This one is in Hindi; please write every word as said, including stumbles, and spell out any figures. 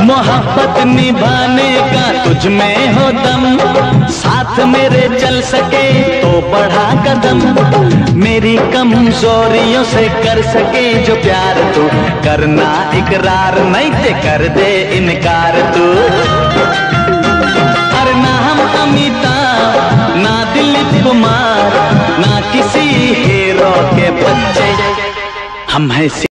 मोहब्बत निभाने का तुझ में हो दम, साथ मेरे चल सके तो बढ़ा कदम, मेरी कमजोरियों से कर सके जो प्यार तू, करना इकरार नहीं ते कर दे इनकार तू। अरे ना हम अमिताभ ना दिलीप कुमार ना किसी हीरो के बच्चे, हम हैं